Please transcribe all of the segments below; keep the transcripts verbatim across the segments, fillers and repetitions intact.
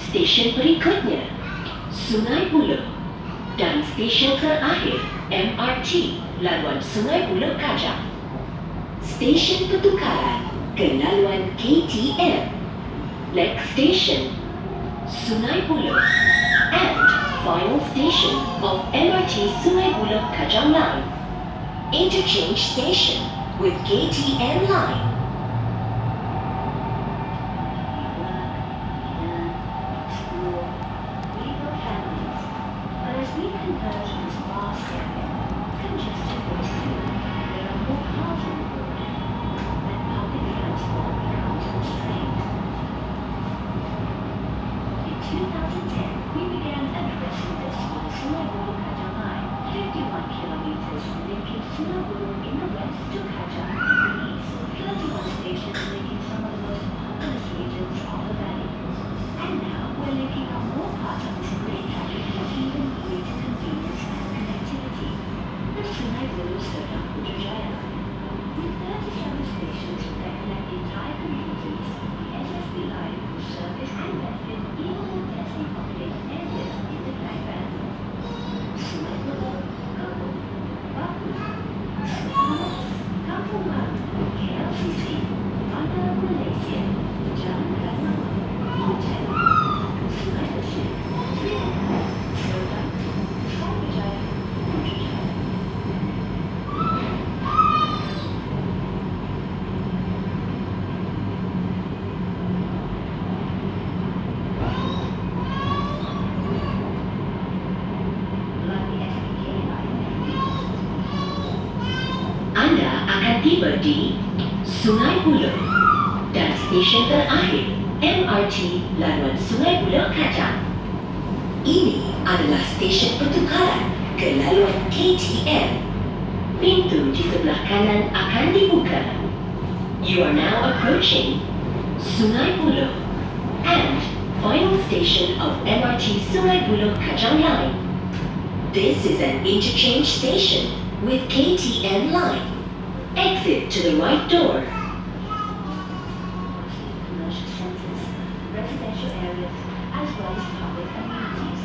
Stesen berikutnya Sungai Buloh dan stesen terakhir M R T laluan Sungai Buloh Kajang. Stesen pertukaran ke laluan K T M. Next station Sungai Buloh and final station of M R T Sungai Buloh Kajang line. Interchange station with K T M line. Tiba di Sungai Buloh dan stesen terakhir M R T laluan Sungai Buloh Kajang. Ini adalah stesen pertukaran ke laluan K T M. Pintu di sebelah kanan akan dibuka. You are now approaching Sungai Buloh and final station of M R T Sungai Buloh Kajang line. This is an interchange station with K T M line. Exit to the right door. Commercial centers, residential areas, as well as public amenities.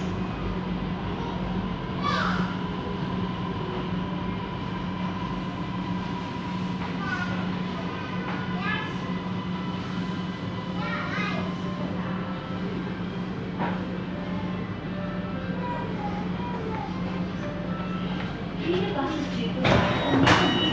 Three buses to provide